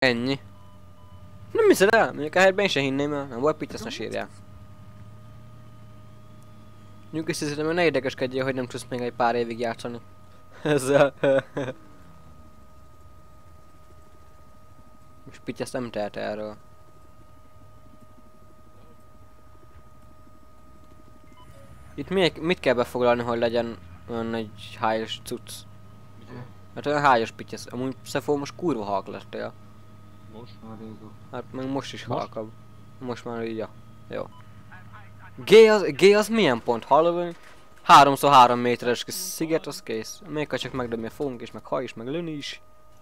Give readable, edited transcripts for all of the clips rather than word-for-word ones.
Ennyi. Nem hiszed el? Mondjuk a helyben én se hinném el. Nem volt pitty, azt ne sírjál. Nyugodj szépen, mert ne érdekeskedjél, hogy nem tudsz még egy pár évig játszani. Ezzel. Most pitty ezt nem tehet erről. Itt mit kell befoglalni, hogy legyen olyan egy hályos cucc? Hát olyan hályos pitty, amúgy Szefó most kurva halk lettél. Most? Már régó. Hát meg most is Most? halkabb. Most már így, ja. Jó. G az milyen pont? Hallod? 3x3 méteres kis sziget, az kész. Még ha csak megdobni a fogunk is, meg ha is, meg lőni is.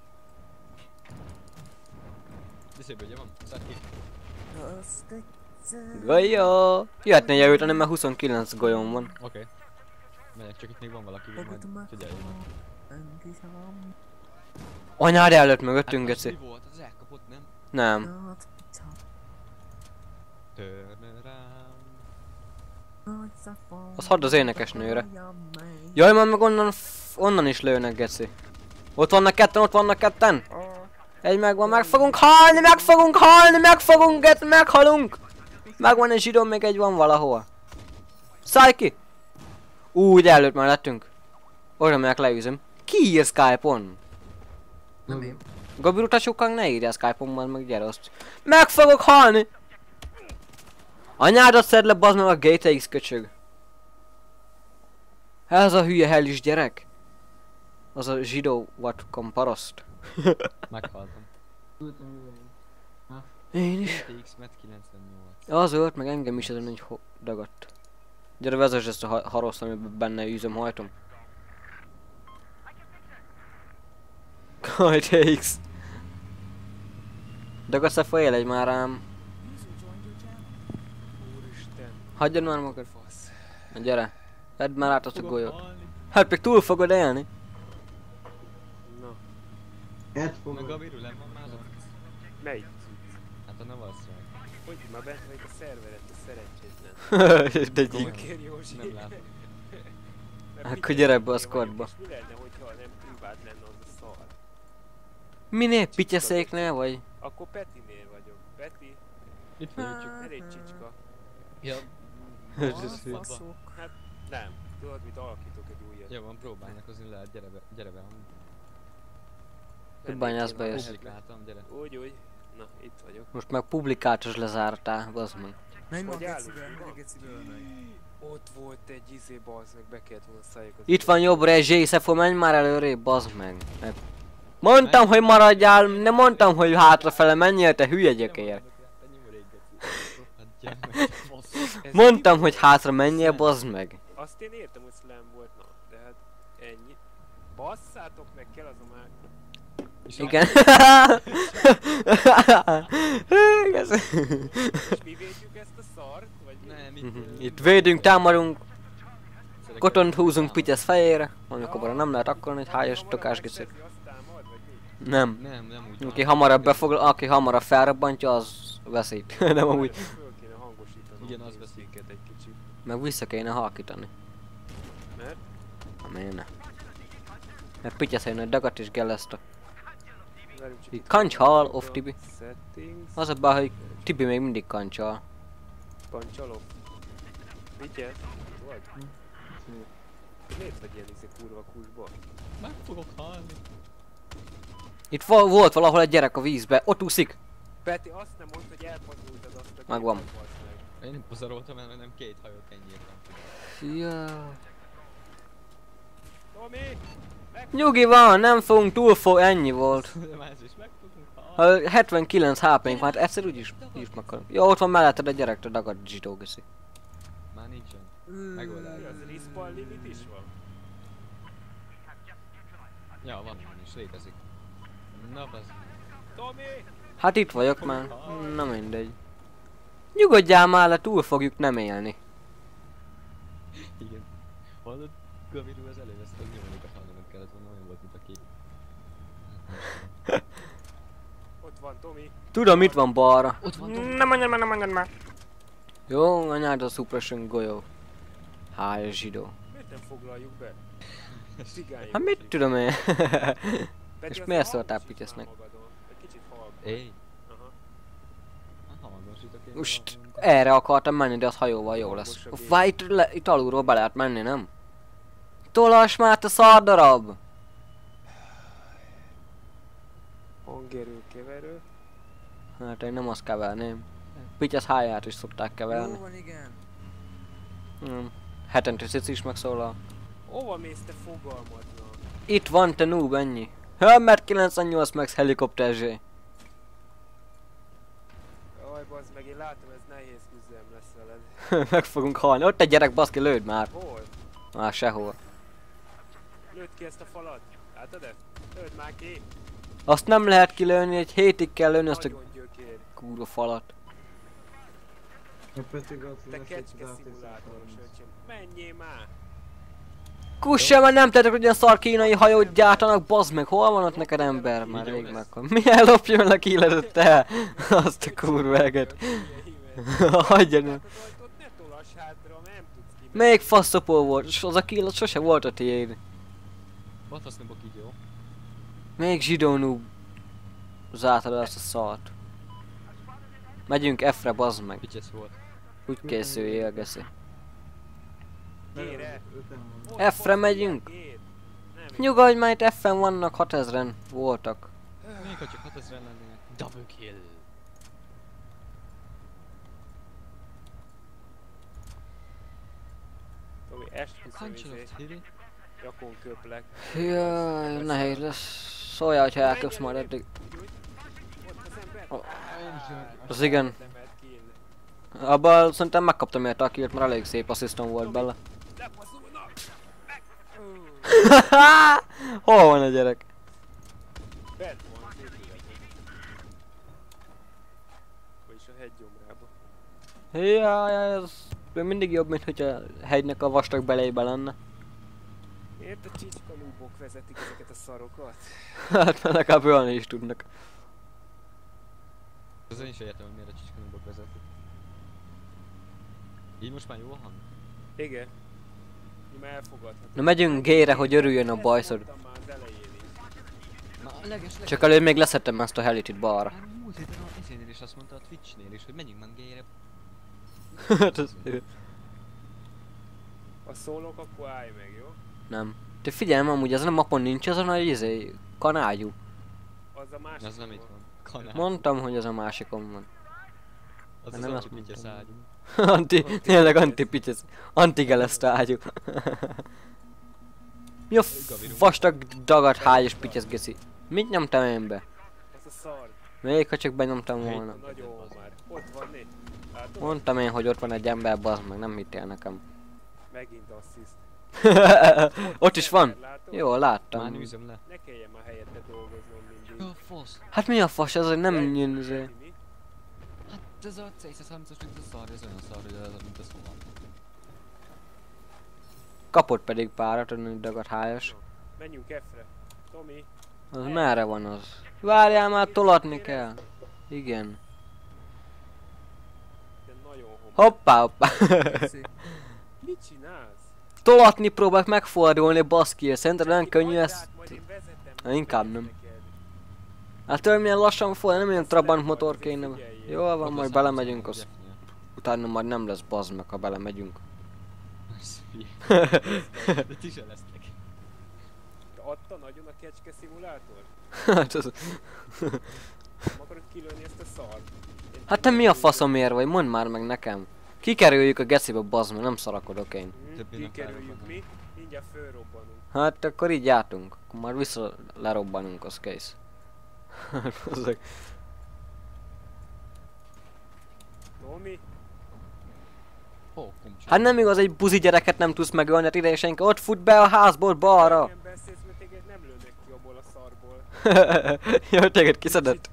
Diszéből van? Szedd ki. Golyó! Jöhetne javítani, mert 29 golyóm van. Oké. Megyek, csak itt még van valaki, majd figyelj meg. Anyád előtt mögöttünk, geci. Mi volt? Az elkapott, nem? Nem. Turn around. Az hadd az énekesnőre. Jaj, már meg onnan is lőnek, geci. Ott vannak ketten, ott vannak ketten! Egy megvan, meg fogunk halni, meghalunk! Megvan egy zsidó, még egy van valahol. Szállj ki! Úgy előtt már lettünk. Oda megyek, leűzöm. Ki ír Skype-on? Nem én. Gabi utasokkal ne írja Skype-on, majd meg gyere azt. Meg fogok halni! Anyádat szedd le, bazd meg a GTX köcsög. Ez a hülye hellis gyerek. Az a zsidó vatkom paraszt. Meghaltam. Én is. TX Met 98. Az ölt, meg engem is ezen egy dagadt. Gyere, vezess ezt a haroszt, amiben benne üzem hajtom. Kaj, TX. Dagadsz a fél egy már rám. Hagyjad már magad. Na gyere. Vedd már át azt a golyót. Hát még túl fogod élni. Na, Meg a virulem van már ott. melyik? Hát a Navaszra. Hogy már bent vagy a szerveret, a szerencsétlen. De Komolyan. Gyökér Józsi. Nem látom. Mert Akkor Pitty gyere ebbe a vagyok, squadba. és mi lenne, hogyha nem privát lenne az a szar? Minél? Pityeszéknél vagy? Akkor Petinél vagyok. Peti, Itt vagyok csak. elég csicska. Ja. Hát nem. Tudod, mit alakítok egy újat. Jó van, próbáljakozni lehet, gyere be. Hogy bányász be jössz? Publikáltam, gyere. Úgy. Na, itt vagyok. Most meg publikátos lezártál, bazd meg. Menj ma a Hogy állunk, gecibe, mi hogy a van? geciből meg. Ott volt egy bazd meg, be kellett volna szálljak az Itt van jobbra egy Zsészefo, menj már előrébb, bazd meg. Mondtam, hogy maradjál, nem mondtam, hogy hátrafele menjél, te hülye gyökér. Mondtam, hogy hátra menjél, bazd meg. Azt én értem, hogy slam volt, na, de hát ennyi. Basszátok meg, kell az a már. Igen. És mi védjük ezt a szart? Vagy mi? Nem, Itt védünk, támadunk, kotont húzunk Pityesz fejére. Amikor nem lehet akkor egy hályos tokás gicik. Aztán majd, vagy mi? Nem. Nem úgy Aki hamarabb aki hamarabb felrobbantja, az veszít. Nem amúgy. Föl kéne hangosítanom. Igen, az a veszik. széket egy kicsit. Meg vissza kéne halkítani. Mert? Miért ne? Mert Pityesz jön, dagat is geleszta. Várjunk csak itt Kancsal, van. off Tibi. Settings. Az a baj, hogy Tibi még mindig kancsal. Kancsalok. Vigyázz, vagy? Miért vagy ilyen kurva kusba? Meg fogok halni. Itt volt valahol egy gyerek a vízbe, ott úszik. Peti, azt nem mondta, hogy elpazultad azt a Megvan. gépet, bazd meg. Én nem pozaroltam el, hanem két hajót ennyi értem. Ja. Tomi! Nyugi van, nem fogunk ennyi volt. De már ez is meg fogunk halni. Ha 79 HP-nk van, hát egyszer úgyis meghalunk. Jó, ott van melletted a gyerek, te dagad zsidó geszi. Már nincsen. Mi Megoldás. az respawn limit is van? Ja, van is, létezik. Na, bazd. Tomi! Hát itt vagyok már, na mindegy. Nyugodjál már le, túl fogjuk nem élni. Igen. Hallod? Gavirú az előveszte, hogy nyomonikat hallanod kellett volna, olyan volt, mint a kép. Ott van Tomi. Tudom, itt van balra. Ott van Tomi. Nem mondjad már. Jó, anyád a suppression golyó. Háj, zsidó. Miért nem foglaljuk be? Cigány. Hát mit tudom én? Peti, és azt miért a szóltál hangosítsd Pityesznek? már magadon. Egy kicsit halk Éj! Aha. Hangosítok én. Most erre akartam menni, de az hajóval jó lesz. Várj, itt alulról be lehet menni, nem? Tolass már, te szardarab! Hangerő, keverő. Hát én nem azt keverném. Pityesz háját is szokták keverni. Jó van, igen. Hetente Cici is megszólal. Hova mész te fogalmatlan? Itt van, te noob, ennyi. Mert 98 max helikopterzsé. Jaj, bazd meg, én látom, ez nehéz küzdelem lesz veled. Meg fogunk halni. Ott egy gyerek, baszki, lőd már. Hol? Már sehol. Lőd ki ezt a falat. Látod-e? Lőd már ki. Azt nem lehet kilőni, egy hétig kell lőni azt a Nagyon gyökér. kurva falat. Te kecske szimulátoros, öcsém. Menjél már! Kussa, már nem tettek, hogy ilyen szar kínai hajót gyártanak, bazd meg, hol van ott neked ember? Már rég meghal. Milyen lopjon le kiledet te? Azt a kurva eget. Hagyja nem. Ne tolass hátra, nem tudsz ki. Még faszopó volt, és az a kill sose volt a tiéd. Batasz nem így jó. Még zsidó noob. Zártad azt a szart. Megyünk F-re, bazd meg. Pityesz volt. Úgy készüljél, geszi. Gyere! F-re megyünk. Gyere! Nem, Nyugodj már, itt F-en vannak 6000-en voltak. Még ha csak 6000 lennének. Double kill. Tomi, esküszöm Kancsolok, Tiri. Jakon köplek. Jaj, nehéz lesz. Szóljál, hogyha elköpsz majd eddig. Ott az ember. Oh. Az igen. Nem lehet kill. Abban szerintem megkaptam érte a killt, mert elég szép asszisztom volt bele. Lepaszulnak! Meg! Hol van a gyerek? Bent van, képületben. Vagyis a hegygyomrába. Jaj, ez még mindig jobb, mint hogy a hegynek a vastag belébe lenne. Miért a csicska núbok vezetik ezeket a szarokat? Hát mert legalább olyan is tudnak. Az én is értem, hogy miért a csicskanúbok vezetik. Így most már jó a hang? Igen. Mi már elfogadható. Na megyünk G-re, hogy örüljön a bajszod. Mondtam már az elején is. Na, a leges. Csak előbb még leszettem ezt a helit itt balra. Már múlt héten a izénél is azt mondta a Twitchnél is, hogy menjünk már G-re. Hát ez... Ha szólok, akkor állj meg, jó? Nem. Te figyelj, amúgy ezen a mapon nincs az a nagy kanágyú. Az a másik. Az nem itt van. Kanál. Mondtam, hogy az a másikon van. Az nem az azt anti-pityesz mondtam. ágyú. Tényleg anti-pityesz. Anti-geleszte ágyú. Mi a vastag dagat hágyas pityesz geszi? Mit nyomtam én be? Az a szar. Még ha csak benyomtam volna. Nagyon már. Ott van né. Látod? Mondtam én, hogy ott van egy ember, bazd meg, nem hittél nekem. Megint assziszt. Ott is van. Látod? Jó, Már láttam. nűzöm le. Ne kelljen már helyette dolgoznom mindig. Jó, fasz. Hát mi a fas, ez hogy nem jön izé. Mi? Hát ez a C130-as, mint a szar, ez olyan szar, hogy ez mint a szóval. Kapott pedig párat, hogy dagat hájas. Menjünk F-re. Tomi. Az merre van az? Várjál már, tolatni kell. Igen. De nagyon homoly. Hoppá, hoppá. Mit csinálsz? Tolatni próbálok megfordulni, baszki, szerinted olyan könnyű Hagyd ezt? át, majd én vezetem. Na, inkább nem. Neked. Hát tőle milyen lassan fordul, nem ilyen trabant motor kéne. Jól van, majd belemegyünk, az utána majd nem lesz bazd meg, ha belemegyünk. De ti se lesztek. Te adta nagyon a kecske szimulátor? Hát az... Nem akarod kilőni ezt a szart? Hát te mi a faszomért vagy? Mondd már meg nekem. Kikerüljük a gecibe, bazd meg, nem szarakodok én. Többének Kikerüljük felrobbanunk. mi, mindjárt fölrobbanunk. Hát akkor így jártunk. Akkor már vissza lerobbanunk, az kész. Bazzeg. Tomi? Ó, kumcsi. Hát nem igaz, egy buzi gyereket nem tudsz megölni, hát ide senki. Ott fut be a házból balra. Nem beszélsz, mert téged nem lőnek ki abból a szarból. Jó, téged kiszedett.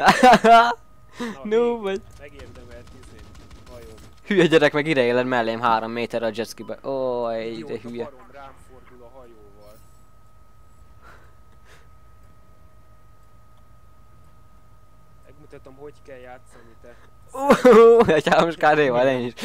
No, vagy. Megérdemelt hajó. Hülye gyerek, meg ide éled mellém 3 méterre a jetskibe. Ó, de hülye. A barom rám fordul a hajóval. Megmutatom, hogy kell játszani, te. Egy hármas kádéval én is.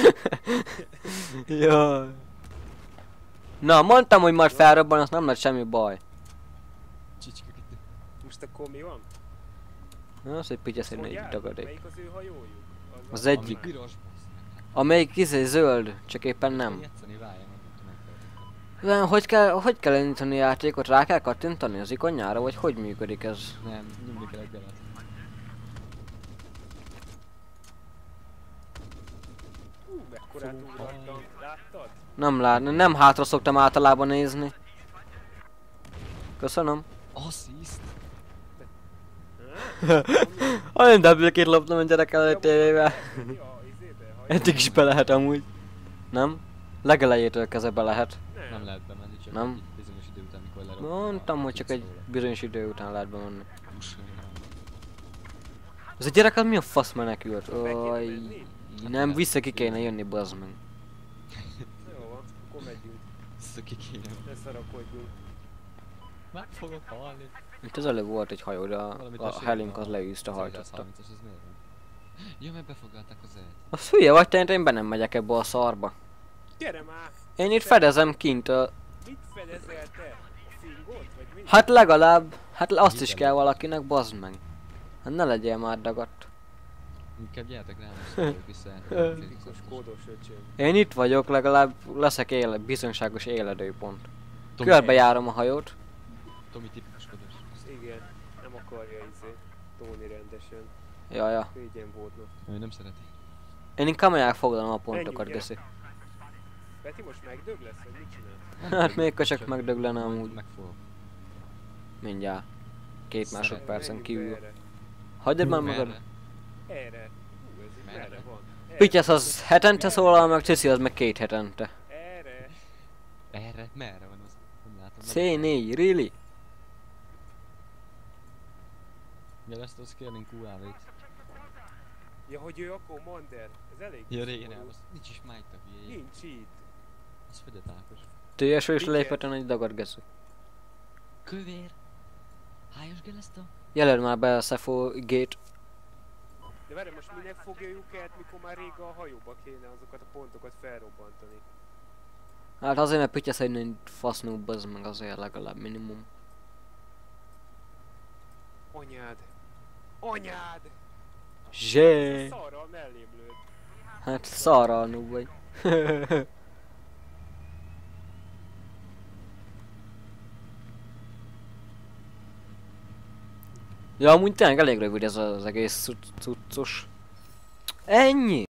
Jaj. Na, mondtam, hogy majd felrobban, az nem lett semmi baj. Csicska kitű. Most akkor mi van? Az egy pityeszén egy Mondjátok, dagadék. melyik az ő hajójuk? Az van? egyik. Piros bassz meg. Amelyik zöld, csak éppen nem. Játszani, várjál, meg tudom megfelelni. Olyan, hogy kell indítani a játékot? Rá kell kattintani az ikonjára, vagy hogy működik ez? Nem, nyomni kell egy garat. Mekkorát ugrottam, láttad? Nem látni, nem hátra szoktam általában nézni. Köszönöm. Assist! Olyan double-két loptam a gyerek előtt tévével. Ja, izébe, Eddig is be lehet amúgy. Nem? Legelejétől kezdve be lehet. Nem lehet bemenni, csak Nem. egy bizonyos idő után, mikor lerobban. Mondtam, hogy csak egy bizonyos idő után lehet bemenni. Pusolja. Ez a gyerek az mi a fasz menekült? Be kéne Oj, menni? nem, vissza ki kéne jönni, bazd meg. Jó van, akkor megyünk. Vissza ki kéne. Ne szarakodjunk. Meg fogok halni. Itt az előbb volt egy hajó, de a Helink az leűzte, hajtotta. Az miért van? Ja, mert befogadták az el. Az hülye vagy te, én be nem megyek ebbe a szarba. Gyere már! Én itt fedezem kint a... Mit fedezel te? A fingót? Vagy mi? Hát legalább, hát azt is kell valakinek, bazd meg. Hát ne legyél már dagadt. Inkább gyertek rám, és szólok vissza. Tipikus kódos öcsém. Én itt vagyok, legalább leszek biztonságos éledőpont. Körbejárom a hajót. Tomi tipikus kodos. Igen, nem akarja Tóni rendesen. Jaja. Régyen voltnak. Ő nem szereti. Én inkább megfoglalom a pontokat, Menjünk, geszi. Peti most megdög lesz, vagy mit csinál? Hát még csak megdöglene amúgy. Megfogok. Mindjárt. 2 másodpercen Menjünk kívül. erre. Hagyjad már Merre? magad. Erre. Hú, ez itt Merre? merre van? Erre. Pityesz az hetente szólal, meg Cici az meg 2 hetente. Erre. Erre? Merre van az? Nem látom. C4, really? Ja, ezt az kérnénk UAV-t. Ja, hogy ő a commander. Ez elég. Ja, régen szomorú. elbasz. Nincs is Mike a hülyéjé. Nincs itt. Az Fedett Ákos. TSO is Igen. lépeten egy dagat, geszi. Kövér! Hájos geleszta? Jelöld már be a Sefo gate. De várj, most minek fogjuk el, mikor már rég a hajóba kéne azokat a pontokat felrobbantani. Hát azért, mert Pityesz egy fasznúbb, az meg azért legalább minimum. Anyád! Anyád! Zsé! Ez a szarral mellém lőtt. Hát szarral noob vagy. Ja, amúgy tényleg elég rövid ez az egész cuccos. Ennyi!